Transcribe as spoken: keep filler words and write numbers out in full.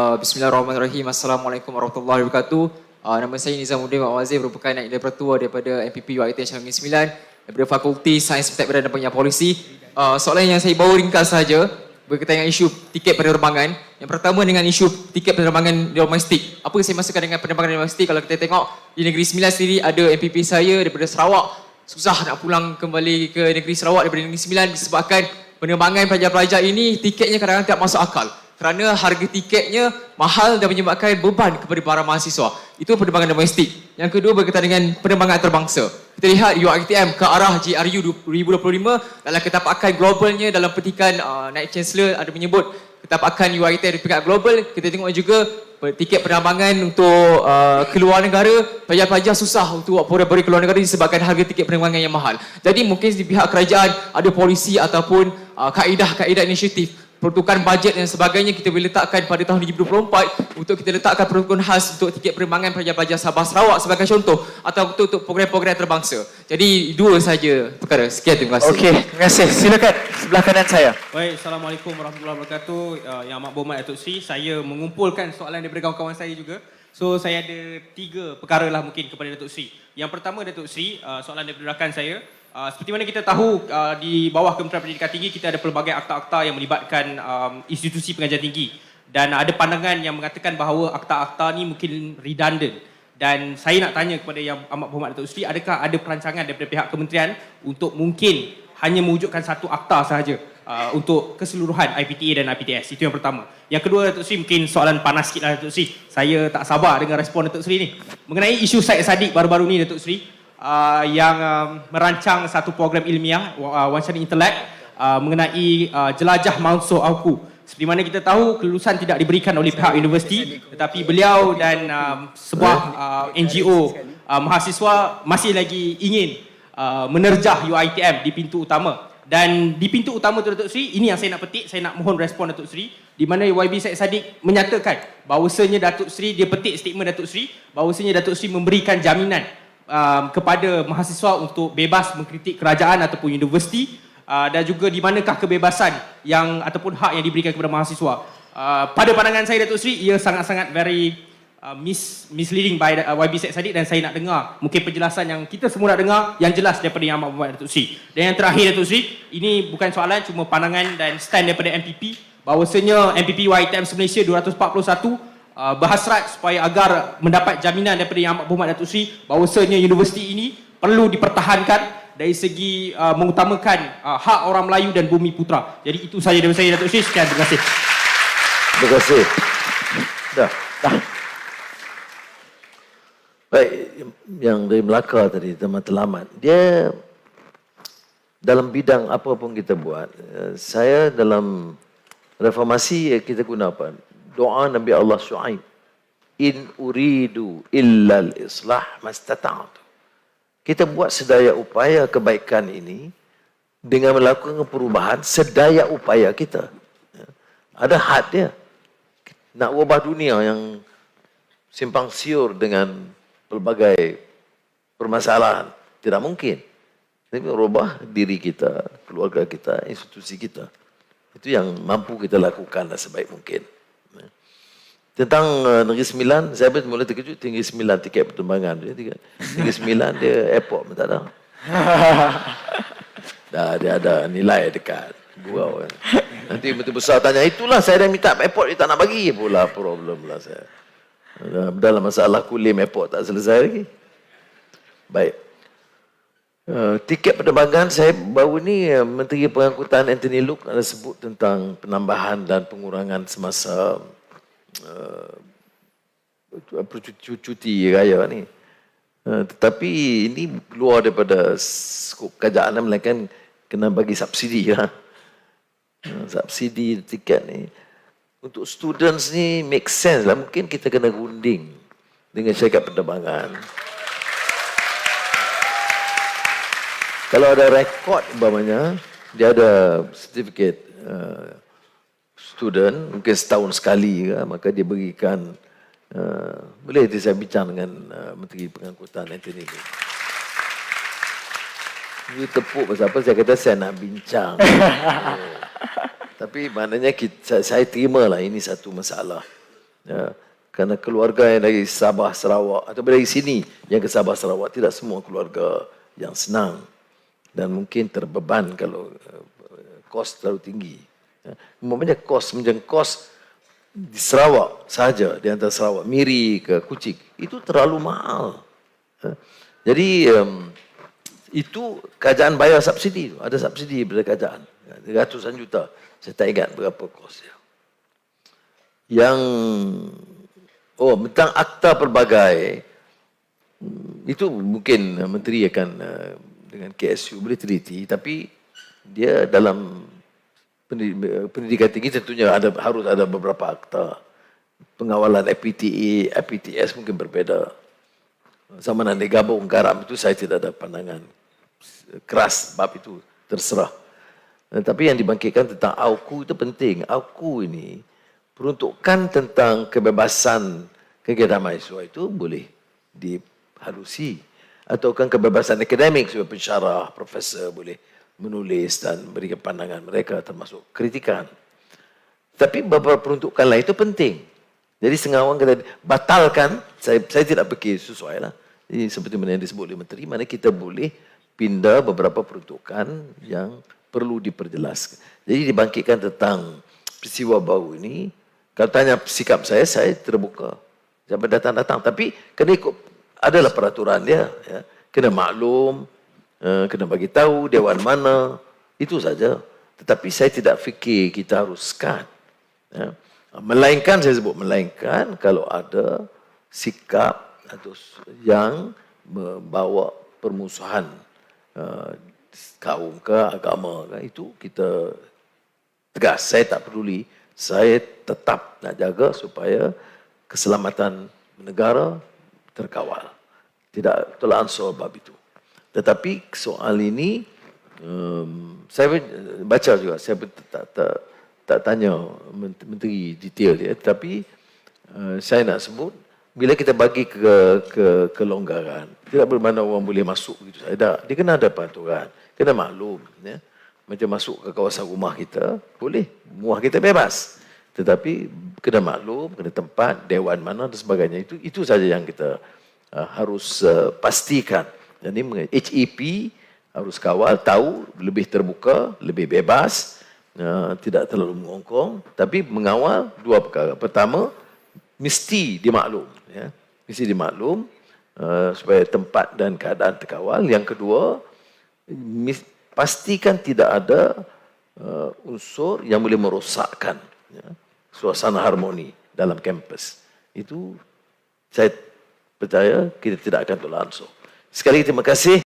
Uh, Bismillahirrahmanirrahim. Assalamualaikum warahmatullahi wabarakatuh. Uh, nama saya Nizamuddin Mak Wazir, merupakan naib Director Tua daripada M P P U I T N Negeri Sembilan daripada Fakulti Sains Pentadbiran dan Pengajian Polisi. Uh, soalan yang saya bawa ringkas sahaja berkaitan dengan isu tiket penerbangan. Yang pertama dengan isu tiket penerbangan domestik. Apa yang saya maksudkan dengan penerbangan domestik? Kalau kita tengok di Negeri Sembilan sendiri ada M P P saya daripada Sarawak. Susah nak pulang kembali ke Negeri Sarawak daripada Negeri Sembilan disebabkan penerbangan pelajar-pelajar ini tiketnya kadang-kadang tidak masuk akal. Kerana harga tiketnya mahal dan menyebabkan beban kepada para mahasiswa. Itu penerbangan domestik. Yang kedua berkaitan dengan penerbangan antarabangsa. Kita lihat U I T M ke arah G R U dua ribu dua puluh lima dalam ketapakan globalnya dalam petikan uh, Naib Chancellor ada menyebut ketapakan U I T M di peringkat global. Kita tengok juga tiket penerbangan untuk uh, keluar negara, pelajar-pelajar susah untuk pergi keluar negara disebabkan harga tiket penerbangan yang mahal. Jadi mungkin di pihak kerajaan ada polisi ataupun uh, kaedah-kaedah inisiatif peruntukan bajet dan sebagainya kita boleh letakkan pada tahun dua ribu dua puluh empat untuk kita letakkan peruntukan khas untuk tiket penerbangan pelajar-pelajar Sabah Sarawak sebagai contoh atau untuk, untuk program-program terbangsa. Jadi dua saja perkara. Sekian, terima kasih. Okey, terima kasih. Silakan sebelah kanan saya. Baik, Assalamualaikum warahmatullahi wabarakatuh. Uh, Yang Amat Berhormat Datuk Seri, saya mengumpulkan soalan daripada kawan-kawan saya juga. So saya ada tiga perkara lah mungkin kepada Datuk Seri. Yang pertama Datuk Seri, uh, soalan daripada rakan saya. Uh, seperti mana kita tahu uh, di bawah Kementerian Pendidikan Tinggi kita ada pelbagai akta-akta yang melibatkan um, institusi pengajian tinggi dan ada pandangan yang mengatakan bahawa akta-akta ni mungkin redundant dan saya nak tanya kepada Yang Amat Berhormat Datuk Seri, adakah ada perancangan daripada pihak kementerian untuk mungkin hanya mewujudkan satu akta sahaja uh, untuk keseluruhan I P T A dan I P T S? Itu yang pertama. Yang kedua Datuk Seri, mungkin soalan panas sikit lah Datuk Seri, saya tak sabar dengan respon Datuk Seri ni mengenai isu Syed Saddiq baru-baru ni Datuk Seri. Uh, yang um, merancang satu program ilmiah uh, wawancara intelek uh, mengenai uh, jelajah Mansur Auku. Seperti mana kita tahu kelulusan tidak diberikan oleh pihak universiti, tetapi beliau dan um, sebuah uh, N G O uh, mahasiswa masih lagi ingin uh, menerjah U I T M di pintu utama. Dan di pintu utama tu Datuk Seri, ini yang saya nak petik, saya nak mohon respon Datuk Seri, di mana Y B Syed Saddiq menyatakan bahawasanya Datuk Seri, dia petik statement Datuk Seri, bahawasanya Datuk Seri memberikan jaminan Um, kepada mahasiswa untuk bebas mengkritik kerajaan ataupun universiti uh, dan juga di manakah kebebasan yang ataupun hak yang diberikan kepada mahasiswa. Uh, pada pandangan saya Datuk Seri, ia sangat-sangat very uh, mis misleading by uh, Y B Syed Saddiq dan saya nak dengar mungkin penjelasan yang kita semua nak dengar yang jelas daripada Yang Amat Berhormat Datuk Seri. Dan yang terakhir Datuk Seri, ini bukan soalan cuma pandangan dan stand daripada M P P bahawasanya M P P U I T M Malaysia dua ratus empat puluh satu Uh, berhasrat supaya agar mendapat jaminan daripada Yang Amat Berhormat Datuk Seri bahawasanya universiti ini perlu dipertahankan dari segi uh, mengutamakan uh, hak orang Melayu dan bumi putra. Jadi itu saja daripada saya Datuk Seri. Sekian, terima kasih. Terima kasih. Dah. Dah. Baik, yang dari Melaka tadi, Teman Telamat. Dia dalam bidang apa pun kita buat, saya dalam reformasi kita guna apa? Doa Nabi Allah Shu'aib, in uridu illal islah mastata'tu. Kita buat sedaya upaya kebaikan ini dengan melakukan perubahan sedaya upaya kita. Ada had dia. Nak ubah dunia yang simpang siur dengan pelbagai permasalahan, tidak mungkin. Tapi ubah diri kita, keluarga kita, institusi kita. Itu yang mampu kita lakukan sebaik mungkin. Tentang uh, Negeri Sembilan, saya pun mula terkejut. Negeri Sembilan tiket pertembangan. Negeri Sembilan dia airport pun tak ada. Dah dia ada nilai dekat gurau kan. Nanti Menteri Besar tanya, itulah saya dah minta airport, dia tak nak bagi pula. Problem lah saya. Dalam masalah kulim airport tak selesai lagi. Baik. Uh, tiket penerbangan saya baru ni uh, Menteri Pengangkutan Anthony Loke ada sebut tentang penambahan dan pengurangan semasa Uh, cuti raya ni. Uh, tetapi ini luar daripada skop kerajaan, melainkan kena bagi subsidi lah. Uh, subsidi tiket ni untuk students ni make sense lah. Mungkin kita kena runding dengan syarikat penerbangan. Kalau ada rekod umpamanya, dia ada sertifikat uh, student, mungkin setahun sekali ke, maka dia berikan, uh, boleh nanti saya bincang dengan uh, Menteri Pengangkutan Anthony Loke. Dia tepuk pasal apa, saya kata saya nak bincang. uh, tapi maknanya kita, saya terima lah ini satu masalah. Ya, karena keluarga yang dari Sabah Sarawak atau dari sini yang ke Sabah Sarawak tidak semua keluarga yang senang dan mungkin terbeban kalau uh, kos terlalu tinggi. Ya, umpamanya kos macam kos di Sarawak saja, di antara Sarawak Miri ke Kuching itu terlalu mahal. Ya, jadi um, itu kerajaan bayar subsidi, ada subsidi pada kerajaan, ya, ratusan juta. Saya tak ingat berapa kosnya. Yang oh tentang akta pelbagai itu mungkin menteri akan uh, dengan K S U boleh teliti, tapi dia dalam pendidikan tinggi tentunya ada harus ada beberapa akta pengawalan F P T A, F P T S mungkin berbeda. Sama nanti gabung garam itu saya tidak ada pandangan keras bab itu, terserah. Tapi yang dibangkitkan tentang A U K U itu penting. A U K U ini peruntukan tentang kebebasan kegiatan mahasiswa itu boleh dihalusi. Atau kan kebebasan akademik sebagai pensyarah, profesor boleh menulis dan berikan pandangan mereka termasuk kritikan. Tapi beberapa peruntukan lain itu penting. Jadi setengah orang kata batalkan, saya, saya tidak fikir sesuai lah. Jadi seperti mana yang disebut oleh menteri, mana kita boleh pindah beberapa peruntukan yang perlu diperjelaskan. Jadi dibangkitkan tentang peristiwa baru ini. Kalau tanya sikap saya, saya terbuka. Sampai datang-datang. Tapi kena ikut, adalah peraturan dia. Ya. Kena maklum, uh, kena bagi tahu dewan mana. Itu saja. Tetapi saya tidak fikir kita harus skat. Ya. Melainkan, saya sebut melainkan kalau ada sikap atau yang membawa permusuhan uh, kaum ke agama ke, itu kita tegas. Saya tak peduli. Saya tetap nak jaga supaya keselamatan negara terkawal. Tidak tolak ansur bab itu. Tetapi soal ini, um, saya baca juga, saya tak, tak, tak tanya menteri detail dia, tapi uh, saya nak sebut, bila kita bagi ke, ke kelonggaran, tidak bermakna orang boleh masuk begitu saja. Dia kena ada peraturan, kena maklum. Ya. Macam masuk ke kawasan rumah kita, boleh. Rumah kita bebas. Tetapi kena maklum, kena tempat, dewan mana dan sebagainya. Itu itu saja yang kita uh, harus uh, pastikan. Jadi H E P harus kawal, tahu, lebih terbuka, lebih bebas, uh, tidak terlalu mengongkong. Tapi mengawal dua perkara. Pertama, mesti dimaklum. Ya. Mesti dimaklum uh, supaya tempat dan keadaan terkawal. Yang kedua, mis- pastikan tidak ada uh, unsur yang boleh merosakkan ya, suasana harmoni dalam kampus. Itu saya percaya kita tidak akan tolak ansur. Sekali lagi terima kasih.